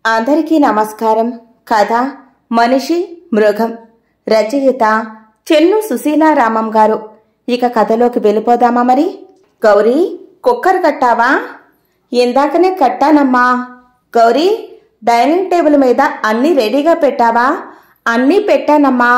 అందరికీ నమస్కారం. కథ మనిషి మృగం. రచయిత చెన్ను సుశీలారామం గారు. ఇక కథలోకి వెళ్ళిపోదామా మరి? గౌరీ, కుక్కర్ కట్టావా? ఇందాకనే కట్టానమ్మా. గౌరీ, డైనింగ్ టేబుల్ మీద అన్నీ రెడీగా పెట్టావా? అన్నీ పెట్టానమ్మా.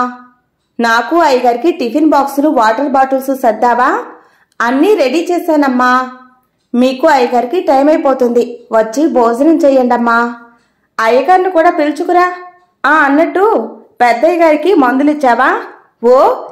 నాకు అయ్యగారికి టిఫిన్ బాక్సులు, వాటర్ బాటిల్స్ సర్దావా? అన్నీ రెడీ చేశానమ్మా. మీకు అయ్యగారికి టైం అయిపోతుంది, వచ్చి భోజనం చెయ్యండమ్మా. అయ్యగారిని కూడా పిలుచుకురా. అన్నట్టు పెద్దయ్య గారికి మందులిచ్చావా? ఓ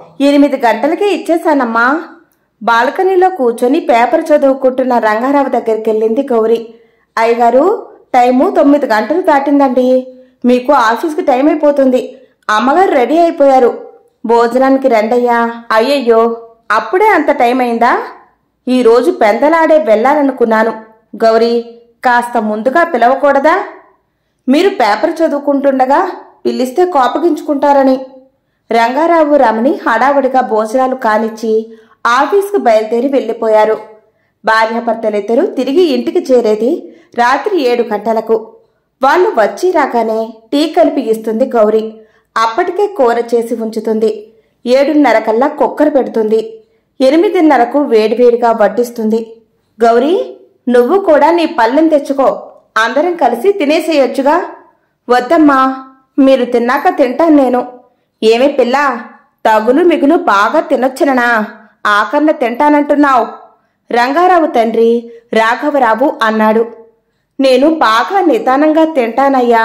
8 గంటలకే ఇచ్చేశానమ్మా. బాల్కనీలో కూర్చొని పేపర్ చదువుకుంటున్న రంగారావు దగ్గరికి వెళ్ళింది గౌరీ. అయ్యగారు, టైము 9 గంటలు దాటిందండి. మీకు ఆఫీస్కి టైం అయిపోతుంది. అమ్మగారు రెడీ అయిపోయారు, భోజనానికి రండయ్యా. అయ్యయ్యో, అప్పుడే అంత టైం అయిందా? ఈరోజు పెందలాడే వెళ్ళాలనుకున్నాను. గౌరీ, కాస్త ముందుగా పిలవకూడదా? మీరు పేపర్ చదువుకుంటుండగా పిలిస్తే కోపగించుకుంటారని. రంగారావు రమణి హడావుడిగా భోజనాలు కానిచ్చి ఆఫీస్కు బయలుదేరి వెళ్ళిపోయారు. భార్యాభర్తలిద్దరూ తిరిగి ఇంటికి చేరేది రాత్రి 7 గంటలకు. వాళ్ళు వచ్చి రాగానే టీ కలిపి ఇస్తుంది గౌరీ. అప్పటికే కూర చేసి ఉంచుతుంది. 7:30 కల్లా కుక్కర్ పెడుతుంది. 8:30కు వేడివేడిగా వడ్డిస్తుంది. గౌరీ, నువ్వు కూడా నీ పళ్ళెం తెచ్చుకో, అందరం కలిసి తినేసేయొచ్చుగా. వద్దమ్మా, మీరు తిన్నాక తింటాను నేను. ఏమి పిల్ల, తగులు మిగులు బాగా తినొచ్చుననా? ఆకర్న తింటానంటున్నావు? రంగారావు తండ్రి రాఘవరావు అన్నాడు. నేను బాగా నిదానంగా తింటానయ్యా.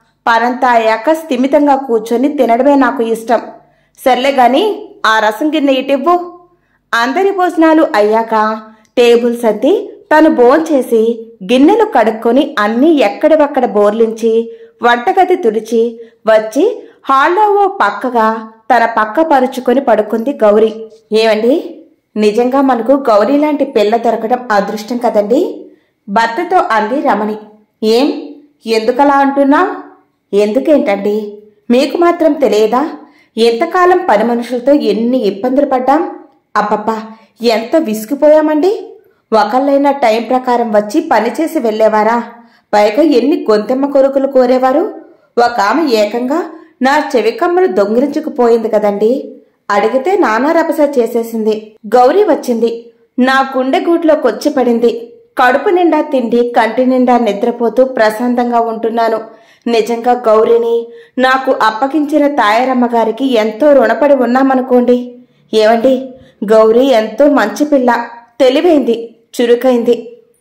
పనంతా అయ్యాక స్థిమితంగా కూర్చొని తినడమే నాకు ఇష్టం. సర్లేగాని ఆ రసం గిన్నె ఇటివ్వు. అందరి భోజనాలు అయ్యాక టేబుల్ సర్ది తను భోంచేసి గిన్నెలు కడుక్కొని అన్నీ ఎక్కడివక్కడ బోర్లించి వంటగది తుడిచి వచ్చి హాల్లో ఓ పక్కగా తన పక్క పరుచుకొని పడుకుంది గౌరీ. ఏమండి, నిజంగా మనకు గౌరీ లాంటి పిల్ల దొరకడం అదృష్టం కదండి, భర్తతో అంది రమణి. ఏం, ఎందుకలా అంటున్నావు? ఎందుకేంటండి, మీకు మాత్రం తెలియదా? ఎంతకాలం పని మనుషులతో ఎన్ని ఇబ్బందులు పడ్డాం. అబ్బబ్బా, ఎంత విసిగిపోయామండి. ఒకళ్ళైనా టైం ప్రకారం వచ్చి పనిచేసి వెళ్లేవారా? పైగా ఎన్ని గొంతెమ్మ కొరుకులు కోరేవారు. ఒక ఆమె ఏకంగా నా చెవికమ్మను దొంగిలించుకుపోయింది కదండి. అడిగితే నానా రభస చేసేసింది. గౌరీ వచ్చింది, నా గుండె గూట్లోకొచ్చి పడింది. కడుపు నిండా తిండి, కంటి నిండా నిద్రపోతూ ప్రశాంతంగా ఉంటున్నాను. నిజంగా గౌరీని నాకు అప్పగించిన తాయారమ్మ గారికి ఎంతో రుణపడి ఉన్నామనుకోండి. ఏమండి, గౌరీ ఎంతో మంచి పిల్ల, తెలివైంది, చురుకైంది.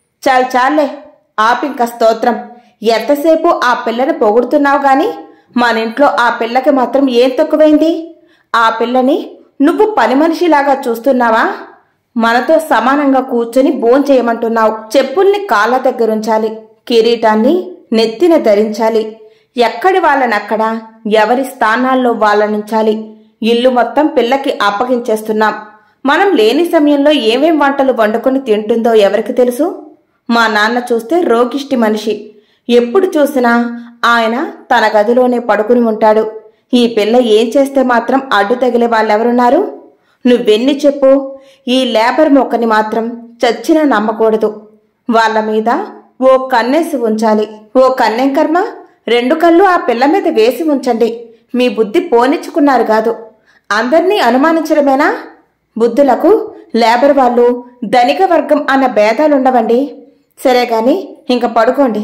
చాలే, ఆపింక స్తోత్రం. ఎంతసేపు ఆ పిల్లని పొగుడుతున్నావు గాని మన ఇంట్లో ఆ పిల్లకి మాత్రం ఏం తక్కువైంది? ఆ పిల్లని నువ్వు పని మనిషిలాగా చూస్తున్నావా? మనతో సమానంగా కూర్చొని భోంచేయమంటున్నావు. చెప్పుల్ని కాళ్ళ దగ్గరుంచాలి, కిరీటాన్ని నెత్తిన ధరించాలి. ఎక్కడి వాళ్ళనక్కడ, ఎవరి స్థానాల్లో వాళ్ళనుంచాలి. ఇల్లు మొత్తం పిల్లకి అప్పగించేస్తున్నాం. మనం లేని సమయంలో ఏమేం వంటలు వండుకొని తింటుందో ఎవరికి తెలుసు? మా నాన్న చూస్తే రోగిష్టి మనిషి. ఎప్పుడు చూసినా ఆయన తన గదిలోనే పడుకుని ఉంటాడు. ఈ పిల్ల ఏం చేస్తే మాత్రం అడ్డు తగిలే వాళ్ళెవరున్నారు? నువ్వెన్ని చెప్పు, ఈ లేబర్ మొక్కని మాత్రం చచ్చినా నమ్మకూడదు. వాళ్ళ మీద ఓ కన్నేసి ఉంచాలి. ఓ కన్నెం కర్మ, 2 కళ్ళు ఆ పిల్ల మీద వేసి ఉంచండి. మీ బుద్ధి పోనిచ్చుకున్నారు కాదు, అందర్నీ అనుమానించడమేనా? బుద్ధులకు లేబర్ వాళ్ళు, ధనిక వర్గం అన్న భేదాలుండవండి. సరే గాని ఇంక పడుకోండి.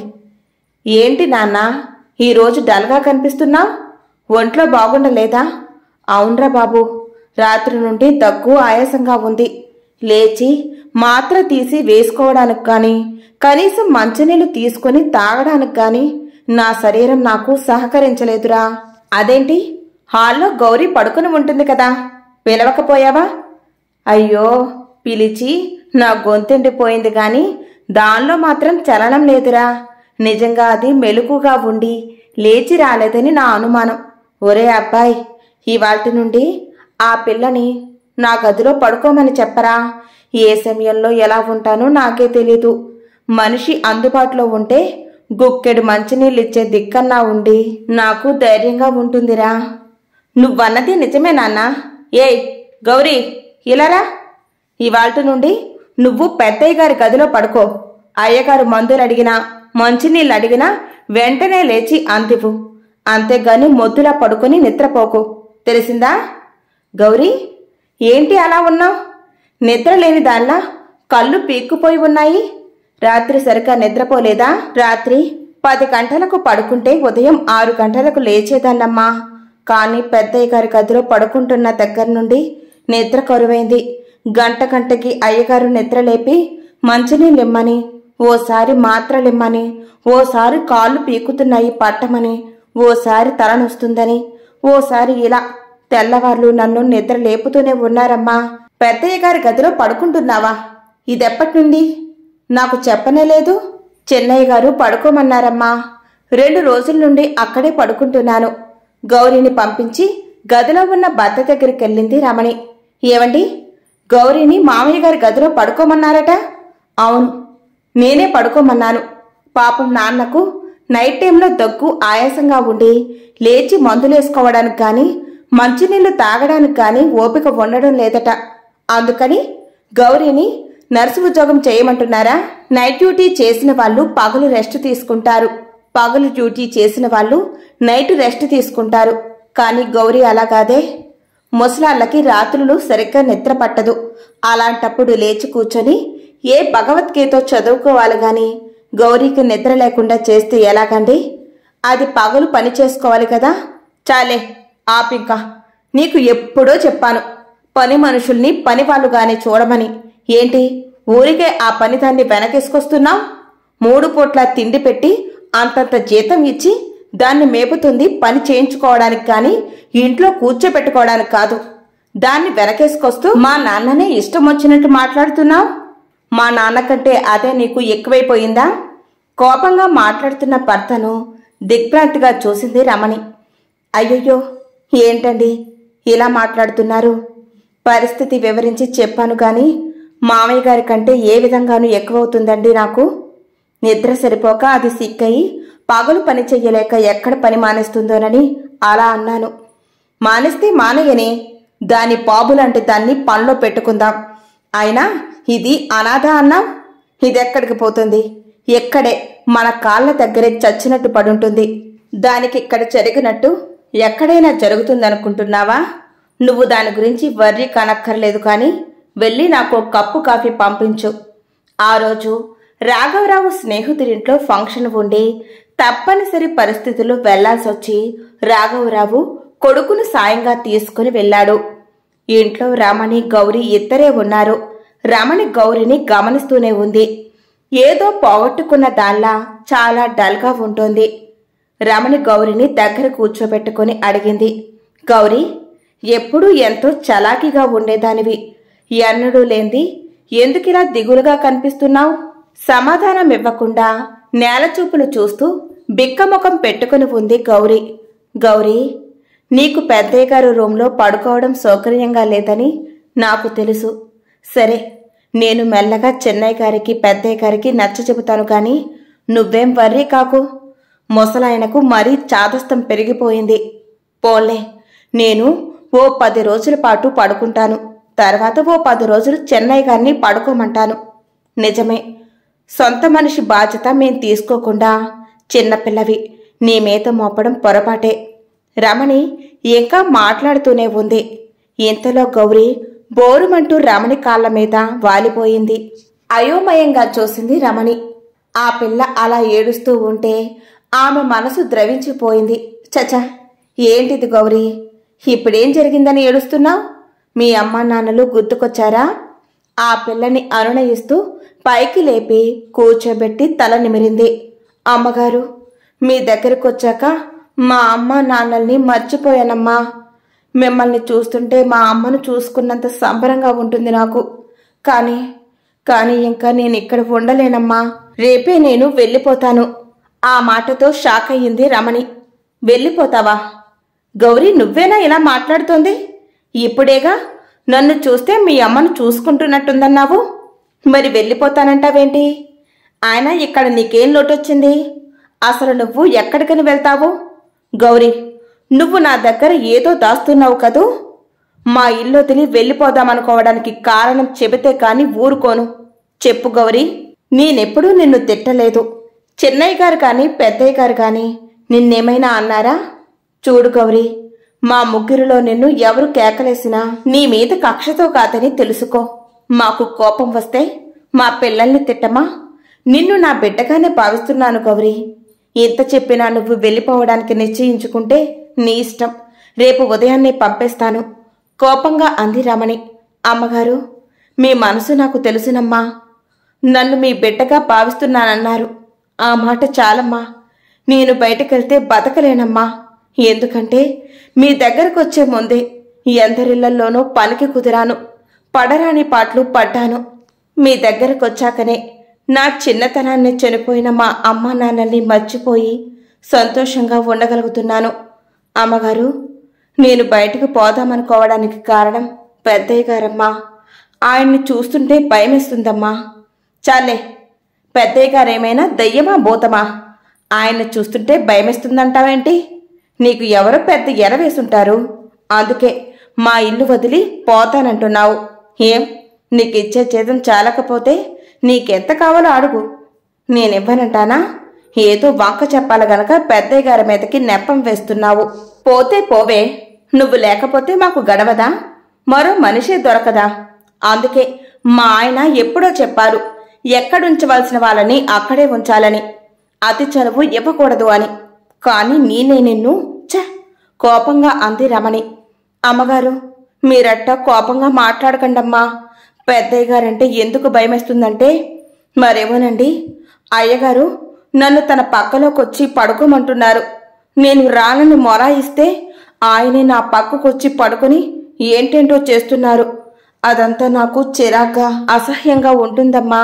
ఏంటి నాన్న, ఈరోజు డల్గా కనిపిస్తున్నావు? ఒంట్లో బాగుండలేదా? అవునరా బాబు, రాత్రి నుండి దగ్గు ఆయాసంగా ఉంది. లేచి మాత్ర తీసి వేసుకోవడానికి గాని, కనీసం మంచినీళ్లు తీసుకుని తాగడానికి గాని నా శరీరం నాకు సహకరించలేదురా. అదేంటి, హాల్లో గౌరీ పడుకుని ఉంటుంది కదా, పిలవకపోయావా? అయ్యో, పిలిచి నా గొంతెండిపోయింది గాని దానిలో మాత్రం చలనం లేదురా. నిజంగా అది మెలకుగా ఉండి లేచి రాలేదని నా అనుమానం. ఒరే అబ్బాయి, ఇవాల్టి నుండి ఆ పిల్లని నా గదిలో పడుకోమని చెప్పరా. ఏ సమయంలో ఎలా ఉంటానో నాకే తెలీదు. మనిషి అందుబాటులో ఉంటే గుక్కెడు మంచినీళ్ళిచ్చే దిక్కన్నా ఉండి నాకు ధైర్యంగా ఉంటుందిరా. నువ్వన్నది నిజమే నాన్న. ఏయ్ గౌరీ, ఇలారా. ఇవాల్టి నుండి నువ్వు పెద్దయ్య గారి గదిలో పడుకో. అయ్యగారు మందులు అడిగినా మంచినీళ్ళు అడిగినా వెంటనే లేచి అందివు. అంతేగాని మొద్దులా పడుకొని నిద్రపోకు, తెలిసిందా? గౌరీ, ఏంటి అలా ఉన్నావు? నిద్ర లేని దానిలా కళ్ళు పీక్కుపోయి ఉన్నాయి. రాత్రి సరిగ్గా నిద్రపోలేదా? రాత్రి 10 గంటలకు పడుకుంటే ఉదయం 6 గంటలకు లేచేదాన్నమ్మా. కానీ పెద్దయ్య గారి గదిలో పడుకుంటున్న దగ్గర నుండి నిద్ర కరువైంది. గంటకి అయ్యగారు నిద్ర లేపి మంచినీళ్ళిమ్మని, ఓసారి మాత్రలిమ్మని, ఓసారి కాళ్ళు పీకుతున్నాయి పట్టమని, ఓసారి తలనొస్తుందని, ఓసారి ఇలా తెల్లవార్లు నన్ను నిద్ర లేపుతూనే ఉన్నారమ్మా. పెద్దయ్య గారి గదిలో పడుకుంటున్నావా? ఇదెప్పటి నుండి? నాకు చెప్పనే లేదు. చెన్నయ్య గారు పడుకోమన్నారమ్మా. 2 రోజుల నుండి అక్కడే పడుకుంటున్నాను. గౌరీని పంపించి గదిలో ఉన్న భర్త దగ్గరికెళ్ళింది రమణి. ఏవండి, గౌరీని మామయ్య గారి గదిలో పడుకోమన్నారట? అవును, నేనే పడుకోమన్నాను. పాపం నాన్నకు నైట్ టైంలో దగ్గు ఆయాసంగా ఉండి లేచి మందులేసుకోవడానికి గాని మంచినీళ్లు తాగడానికి గాని ఓపిక ఉండడం లేదట. అందుకని గౌరీని నర్సు ఉద్యోగం చేయమంటున్నారా? నైట్ డ్యూటీ చేసిన వాళ్ళు పగలు రెస్ట్ తీసుకుంటారు, పగలు డ్యూటీ చేసిన వాళ్ళు నైట్ రెస్ట్ తీసుకుంటారు. కానీ గౌరీ అలా కాదే. ముసలాళ్ళకి రాత్రులు సరిగ్గా నిద్ర పట్టదు. అలాంటప్పుడు లేచి కూర్చొని ఏ భగవద్గీతో చదువుకోవాలి గాని గౌరీకి నిద్ర లేకుండా చేస్తే ఎలాగండి? అది పగలు పని చేసుకోవాలి కదా. చాలే ఆపింకా. నీకు ఎప్పుడో చెప్పాను పని మనుషుల్ని పనివాళ్ళుగానే చూడమని. ఏంటి ఊరికే ఆ పనిదాన్ని వెనకేసుకొస్తున్నావు? 3 పూట్ల తిండి పెట్టి అంతంత జీతం ఇచ్చి దాన్ని మేపుతుంది పని చేయించుకోవడానికి కాని ఇంట్లో కూర్చోబెట్టుకోవడానికి కాదు. దాన్ని వెనకేసుకొస్తూ మా నాన్ననే ఇష్టం వచ్చినట్టు మాట్లాడుతున్నావు. మా నాన్నకంటే అదే నీకు ఎక్కువైపోయిందా? కోపంగా మాట్లాడుతున్న భర్తను దిగ్భ్రాంతిగా చూసింది రమణి. అయ్యయ్యో, ఏంటండి ఇలా మాట్లాడుతున్నారు? పరిస్థితి వివరించి చెప్పాను గాని మామయ్య గారి కంటే ఏ విధంగానూ ఎక్కువవుతుందండి నాకు. నిద్ర సరిపోక అది సిక్కయి పగలు పని చెయ్యలేక ఎక్కడ పని మానేస్తుందోనని అలా అన్నాను. మానేస్తే మానేయనే, దాని పాబులాంటి దాన్ని పనిలో పెట్టుకుందాం. అయినా ఇది అనాథ అన్నాం, ఇదెక్కడికి పోతుంది? ఎక్కడే మన కాళ్ళ దగ్గరే చచ్చినట్టు పడుంటుంది. దానికి ఇక్కడ జరిగినట్టు ఎక్కడైనా జరుగుతుందనుకుంటున్నావా? నువ్వు దాని గురించి వర్రీ కనక్కర్లేదు. కాని వెళ్ళి నాకు కప్పు కాఫీ పంపించు. ఆ రోజు రాఘవరావు స్నేహితుడింట్లో ఫంక్షన్ ఉండి తప్పనిసరి పరిస్థితుల్లో వెళ్లాల్సొచ్చి రాఘవరావు కొడుకును సాయంగా తీసుకుని వెళ్ళాడు. ఇంట్లో రమణి, గౌరీ ఇద్దరే ఉన్నారు. రమణి గౌరిని గమనిస్తూనే ఉంది. ఏదో పోగొట్టుకున్న దానిలా చాలా డల్గా ఉంటుంది. రమణి గౌరిని దగ్గర కూర్చోబెట్టుకుని అడిగింది. గౌరీ, ఎప్పుడూ ఎంతో చలాకీగా ఉండేదానివి. ఎన్నడూ లేంది ఎందుకిలా దిగులుగా కనిపిస్తున్నావు? సమాధానం ఇవ్వకుండా నేలచూపులు చూస్తూ బిక్కముఖం పెట్టుకుని ఉంది గౌరీ. గౌరీ, నీకు పెద్దయ్య గారు రూంలో పడుకోవడం సౌకర్యంగా లేదని నాకు తెలుసు. సరే, నేను మెల్లగా చెన్నయ్య గారికి పెద్దయ్య గారికి నచ్చ చెబుతాను గాని నువ్వేం వర్రీ కాకు. ముసలాయనకు మరీ చాదస్తం పెరిగిపోయింది. పోన్లే, నేను ఓ 10 రోజుల పాటు పడుకుంటాను. తర్వాత ఓ 10 రోజులు చెన్నయ్య గారిని పడుకోమంటాను. నిజమే, సొంత మనిషి బాధ్యత మేం తీసుకోకుండా చిన్నపిల్లవి నీ మీద మోపడం పొరపాటే. రమణి ఇంకా మాట్లాడుతూనే ఉంది. ఇంతలో గౌరీ బోరుమంటూ రమణి కాళ్ల మీద వాలిపోయింది. అయోమయంగా చూసింది రమణి. ఆ పిల్ల అలా ఏడుస్తూ ఉంటే ఆమె మనసు ద్రవించిపోయింది. చచ, ఏంటిది గౌరీ, ఇప్పుడేం జరిగిందని ఏడుస్తున్నావు? మీ అమ్మా నాన్నలు గుర్తుకొచ్చారా? ఆ పిల్లని అనునయిస్తూ పైకి లేపి కూర్చోబెట్టి తల నిమిరింది. అమ్మగారు, మీ దగ్గరకొచ్చాక మా అమ్మ నాన్నల్ని మర్చిపోయానమ్మా. మిమ్మల్ని చూస్తుంటే మా అమ్మను చూసుకున్నంత సంబరంగా ఉంటుంది నాకు. కానీ ఇంకా నేను ఇక్కడ ఉండలేనమ్మా. రేపే నేను వెళ్ళిపోతాను. ఆ మాటతో షాక్ అయ్యింది రమణి. వెళ్ళిపోతావా? గౌరీ, నువ్వేనా ఇలా మాట్లాడుతోంది? ఇప్పుడేగా నన్ను చూస్తే మీ అమ్మను చూసుకుంటున్నట్టుందన్నావు. మరి వెళ్ళిపోతానంటావేంటి? ఆయన ఇక్కడ నీకేం లోటొచ్చింది? అసలు నువ్వు ఎక్కడికని వెళ్తావు? గౌరీ, నువ్వు నా దగ్గర ఏదో దాస్తున్నావు కదూ. మా ఇల్లు వదిలి వెళ్ళిపోదామనుకోవడానికి కారణం చెబితే కాని ఊరుకోను. చెప్పు గౌరీ. నేనెప్పుడూ నిన్ను తిట్టలేదు. చిన్నయ్య గారు కానీ పెద్దయ్య గారు కానీ నిన్నేమైనా అన్నారా? చూడు గౌరీ, మా ముగ్గురిలో నిన్ను ఎవరు కేకలేసినా నీ మీద కక్షతో కాదని తెలుసుకో. మాకు కోపం వస్తే మా పిల్లల్ని తిట్టమా? నిన్ను నా బిడ్డగానే భావిస్తున్నాను గౌరీ. ఎంత చెప్పినా నువ్వు వెళ్ళిపోవడానికి నిశ్చయించుకుంటే నీ ఇష్టం. రేపు ఉదయాన్నే పంపేస్తాను కోపంగా అంది రమణి. అమ్మగారు, మీ మనసు నాకు తెలుసునమ్మా. నన్ను మీ బిడ్డగా భావిస్తున్నానన్నారు. ఆ మాట చాలమ్మా. నేను బయటకెళ్తే బతకలేనమ్మా. ఎందుకంటే మీ దగ్గరకొచ్చే ముందే ఎందరిళ్లలోనూ పనికి కుదిరాను, పడరాని పాటలు పడ్డాను. మీ దగ్గరకొచ్చాకనే నా చిన్నతనాన్ని చనిపోయిన మా అమ్మా నాన్నల్ని మర్చిపోయి సంతోషంగా ఉండగలుగుతున్నాను. అమ్మగారు, నేను బయటకు పోదామనుకోవడానికి కారణం పెద్దయ్య గారమ్మా. ఆయన్ని చూస్తుంటే భయమేస్తుందమ్మా. చాలే, పెద్దయ్య గారేమైనా దయ్యమా భూతమా? ఆయన్ని చూస్తుంటే భయమేస్తుందంటావేంటి? నీకు ఎవరో పెద్ద ఎరవేసుంటారు, అందుకే మా ఇల్లు వదిలి పోతానంటున్నావు. ఏం, నీకిచ్చే జీతం చాలకపోతే నీకెంత కావాలో అడుగు, నేనివ్వనంటానా? ఏదో వంక చెప్పాలి గనక పెద్దయ్య గారి మీదకి నెప్పం వేస్తున్నావు. పోతే పోవే, నువ్వు లేకపోతే మాకు గడవదా? మరో మనిషే దొరకదా? అందుకే మా ఆయన ఎప్పుడో చెప్పారు, ఎక్కడుంచవలసిన వాళ్ళని అక్కడే ఉంచాలని, అతి చనువు ఇవ్వకూడదు అని. కాని నేనే నిన్ను కోపంగా అంది రమణి. అమ్మగారు, మీరట్ట కోపంగా మాట్లాడకండమ్మా. పెద్దయ్య గారంటే ఎందుకు భయమేస్తుందంటే, మరేమోనండి, అయ్యగారు నన్ను తన పక్కలోకొచ్చి పడుకోమంటున్నారు. నేను రానని మొరాయిస్తే ఆయనే నా పక్కకొచ్చి పడుకొని ఏంటేంటో చేస్తున్నారు. అదంతా నాకు చిరాగ్గా అసహ్యంగా ఉంటుందమ్మా.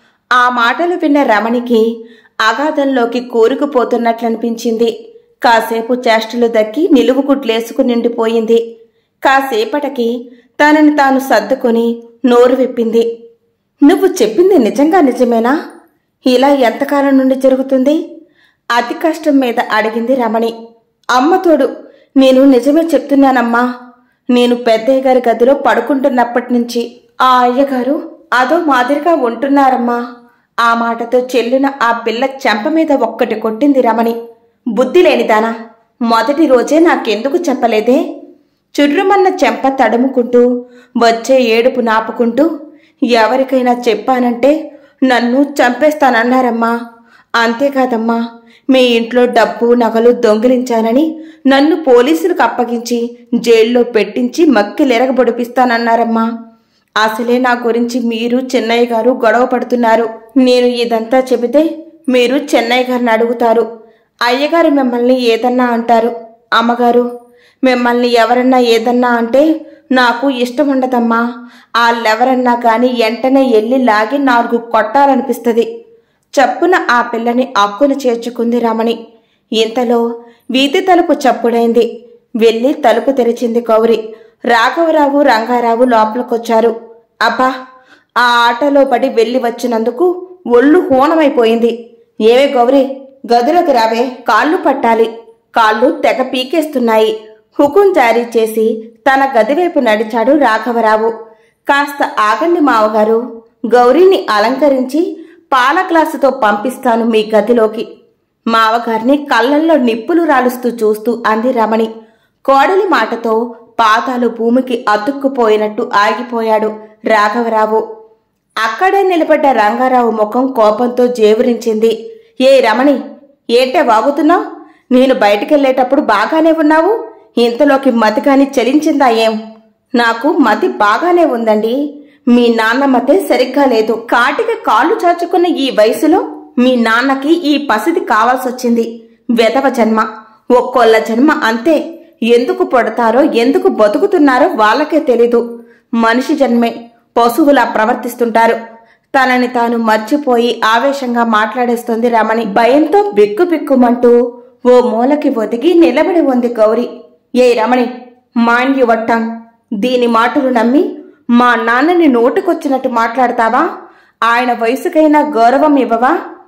ఆ మాటలు విన్న రమణికి అగాధంలోకి కూరుకుపోతున్నట్లనిపించింది. కాసేపు చేష్టలు దక్కి నిలువుకుట్లేసుకు నిండిపోయింది. కాసేపటికి తనని తాను సర్దుకొని నోరు విప్పింది. నువ్వు చెప్పింది నిజంగా నిజమేనా? ఇలా ఎంతకాలం నుండి జరుగుతుంది? అతి కష్టం మీద అడిగింది రమణి. అమ్మతోడు, నేను నిజమే చెప్తున్నానమ్మా. నేను పెద్దయ్య గారి గదిలో పడుకుంటున్నప్పటి నుంచి ఆ అయ్యగారు అదో మాదిరిగా ఉంటున్నారమ్మా. ఆ మాటతో చెల్లున ఆ పిల్ల చెంప మీద ఒక్కటి కొట్టింది రమణి. బుద్ధి లేనిదానా, మొదటి రోజే నాకెందుకు చెప్పలేదే? చుర్రుమన్న చెంప తడుముకుంటూ వచ్చే ఏడుపు నాపుకుంటూ, ఎవరికైనా చెప్పానంటే నన్ను చంపేస్తానన్నారమ్మా. అంతేకాదమ్మా, మీ ఇంట్లో డబ్బు నగలు దొంగిలించానని నన్ను పోలీసులకు అప్పగించి జైల్లో పెట్టించి మక్కిలెరగబొడిపిస్తానన్నారమ్మా. అసలే నా గురించి మీరు చెన్నయ్య గారు గొడవ పడుతున్నారు. నేను ఇదంతా చెబితే మీరు చెన్నయ్య గారిని అడుగుతారు. అయ్యగారు మిమ్మల్ని ఏదన్నా అంటారు. అమ్మగారు, మిమ్మల్ని ఎవరన్నా ఏదన్నా అంటే నాకు ఇష్టం ఉండదమ్మా. వాళ్ళెవరన్నా కాని వెంటనే ఎల్లి లాగి 4 కొట్టాలనిపిస్తుంది. చప్పున ఆ పిల్లని అక్కును చేర్చుకుంది రమణి. ఇంతలో వీధి తలుపు చప్పుడైంది. వెళ్లి తలుపు తెరిచింది గౌరి. రాఘవరావు, రంగారావు లోపలికొచ్చారు. అబ్బా, ఆ ఆటలో పడి వెళ్లి వచ్చినందుకు ఒళ్ళు హూనమైపోయింది. ఏవే గౌరీ, గదిలోకి రావే, కాళ్ళు పట్టాలి. కాళ్ళు తెగ పీకేస్తున్నాయి. హుకుం జారీ చేసి తన గదివైపు నడిచాడు రాఘవరావు. కాస్త ఆగండి మావగారు, గౌరీని అలంకరించి పాల గ్లాసుతో పంపిస్తాను మీ గదిలోకి. మావగారిని కళ్ళల్లో నిప్పులు రాలుస్తూ చూస్తూ అంది రమణి. కోడలి మాటతో పాతాలు భూమికి అతుక్కుపోయినట్టు ఆగిపోయాడు రాఘవరావు. అక్కడే నిలబడ్డ రంగారావు ముఖం కోపంతో జేవురించింది. ఏ రమణి, ఏంటే వాగుతున్నావు? నేను బయటికెళ్లేటప్పుడు బాగానే ఉన్నావు, ఇంతలోకి మతి కాని చలించిందా ఏం? నాకు మతి బాగానే ఉందండి. మీ నాన్న మతే సరిగ్గా లేదు. కాటికి కాళ్ళు చాచుకున్న ఈ వయసులో మీ నాన్నకి ఈ పసిది కావాల్సొచ్చింది. వెధవ జన్మ, ఒక్కొల్ల జన్మ అంతే. ఎందుకు పడతారో ఎందుకు బతుకుతున్నారో వాళ్ళకే తెలీదు. మనిషి జన్మే పశువులా ప్రవర్తిస్తుంటారు. తనని తాను మర్చిపోయి ఆవేశంగా మాట్లాడేస్తుంది రమణి. భయంతో బిక్కుబిక్కుమంటూ ఓ మూలకి ఒదిగి నిలబడి ఉంది గౌరి. ఏ రమణి, మైండ్ యువర్ టంగ్. దీని మాటలు నమ్మి మా నాన్నని నోటుకొచ్చినట్టు మాట్లాడతావా? ఆయన వయసుకైనా గౌరవం ఇవ్వవా?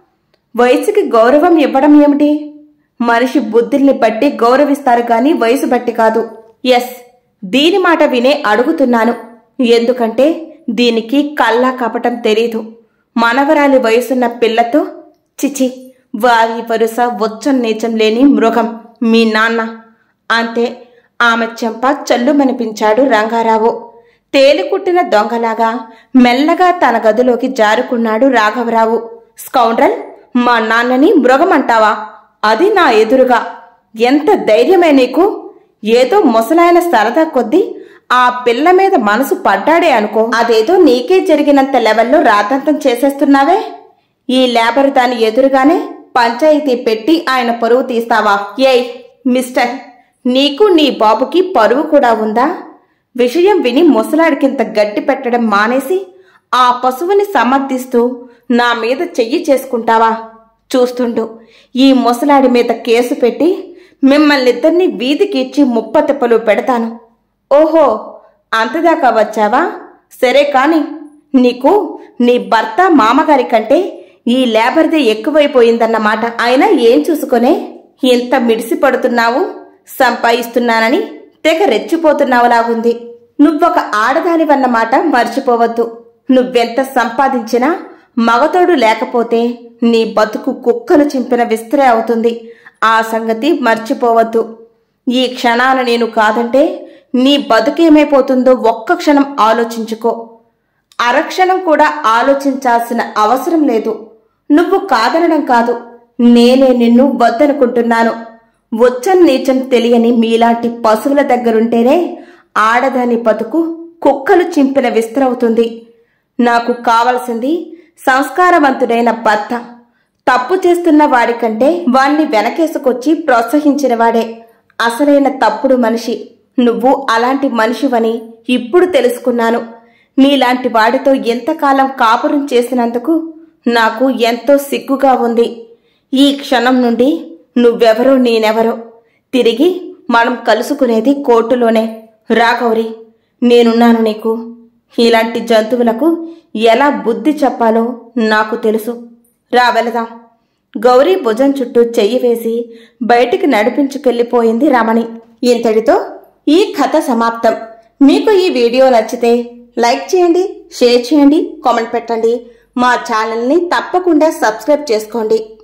వయసుకి గౌరవం ఇవ్వడం ఏమిటి? మనిషి బుద్ధిల్ని బట్టి గౌరవిస్తారు గాని వయసు బట్టి కాదు. ఎస్, దీని మాట వినే అడుగుతున్నాను. ఎందుకంటే దీనికి కల్లా కపటం తెలీదు. మనవరాలి వయసున్న పిల్లతో చిచి వారి వరుస వచ్చం నీచం లేని మృగం మీ నాన్న. అంతే. ఆమె చెంప చల్లుమనిపించాడు రంగారావు. తేలికుట్టిన దొంగలాగా మెల్లగా తన గదిలోకి జారుకున్నాడు రాఘవరావు. స్కౌండ్రల్, మా నాన్నని మృగమంటావా? అది నా ఎదురుగా. ఎంత ధైర్యమే నీకు? ఏదో ముసలాయన సరదా కొద్దీ ఆ పిల్ల మీద మనసు పడ్డాడే అనుకో, అదేదో నీకే జరిగినంత లెవెల్లో రాతంతం చేసేస్తున్నావే. ఈ లేబర్ దాని ఎదురుగానే పంచాయతీ పెట్టి ఆయన పరువు తీస్తావా? ఏయ్ మిస్టర్, నీకు నీ బాబుకి పరువు కూడా ఉందా? విషయం విని ముసలాడికింత గడ్డి పెట్టడం మానేసి ఆ పశువుని సమర్థిస్తూ నా మీద చెయ్యి చేసుకుంటావా? చూస్తుండు, ఈ ముసలాడి మీద కేసు పెట్టి మిమ్మల్నిద్దరినీ వీధికిచ్చి ముప్పతిప్పలు పెడతాను. ఓహో, అంతదాకా వచ్చావా? సరే కాని, నీకు నీ భర్త మామగారి కంటే ఈ లేబర్దే ఎక్కువైపోయిందన్నమాట. అయినా ఏం చూసుకునే ఇంత మిడిసి పడుతున్నావు? సంపాదిస్తున్నానని తెగ రెచ్చిపోతున్నావులాగుంది. నువ్వొక ఆడదానివన్నమాట మర్చిపోవద్దు. నువ్వెంత సంపాదించినా మగతోడు లేకపోతే నీ బతుకు కుక్కలు చింపిన విస్తరే అవుతుంది. ఆ సంగతి మర్చిపోవద్దు. ఈ క్షణాన నేను కాదంటే నీ బతుకేమైపోతుందో ఒక్క క్షణం ఆలోచించుకో. అరక్షణం కూడా ఆలోచించాల్సిన అవసరం లేదు. నువ్వు కాదనడం కాదు, నేనే నిన్ను వద్దనుకుంటున్నాను. వచ్చం నీచం తెలియని మీలాంటి పశువుల దగ్గరుంటేనే ఆడదాని బతుకు కుక్కలు చింపిన విస్తరవుతుంది. నాకు కావలసింది సంస్కారవంతుడైన భర్త. తప్పు చేస్తున్న వాడికంటే వాణ్ణి వెనకేసుకొచ్చి ప్రోత్సహించిన వాడే అసలైన తప్పుడు మనిషి. నువ్వు అలాంటి మనిషివని ఇప్పుడు తెలుసుకున్నాను. నీలాంటి వాడితో ఎంతకాలం కాపురం చేసినందుకు నాకు ఎంతో సిగ్గుగా ఉంది. ఈ క్షణం నుండి నువ్వెవరో నేనెవరో తిరిగి మనం కలుసుకునేది కోర్టులోనే. రా గౌరీ, నేనున్నాను నీకు. ఇలాంటి జంతువులకు ఎలా బుద్ధి చెప్పాలో నాకు తెలుసు. రా వెళదాం. గౌరీ భుజం చుట్టూ చెయ్యి వేసి బయటికి నడిపించుకెళ్లిపోయింది రమణి. ఇంతటితో ఈ కథ సమాప్తం. మీకు ఈ వీడియో నచ్చితే లైక్ చేయండి, షేర్ చేయండి, కామెంట్ పెట్టండి. మా ఛానల్ని తప్పకుండా సబ్స్క్రైబ్ చేసుకోండి.